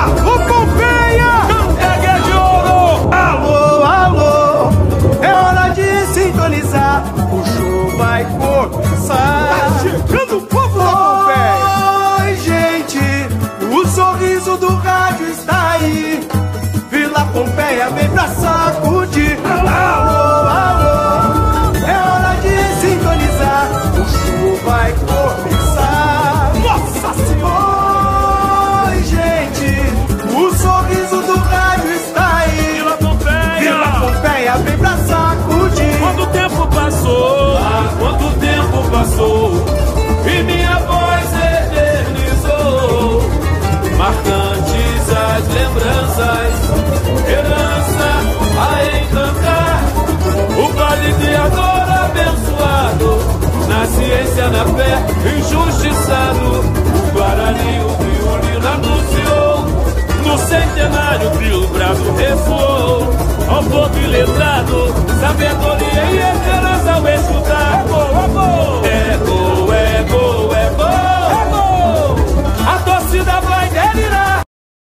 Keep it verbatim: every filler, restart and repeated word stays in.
Alô, Pompeia! Campegue de ouro! Alô, alô, é hora de sintonizar, o show vai começar. Tá chegando o povo da Pompeia! Oi, gente, o sorriso do rádio está aí. Vila Pompeia vem pra sacudir. Alô, alô, é hora de sintonizar, o show vai começar. Nossa Senhora! Oi, gente, o sorriso do rádio está aí. Vila Pompeia! Vila Pompeia vem pra sacudir. Quanto tempo passou? Ah, quanto tempo passou? E minha voz eternizou. Marcantes as lembranças, herança a encantar. O vale criador abençoado, na ciência, na fé, injustiçado. O Guarani, o violino anunciou. No centenário, o Rio Bravo ressoou. Ao povo iletrado, sabedor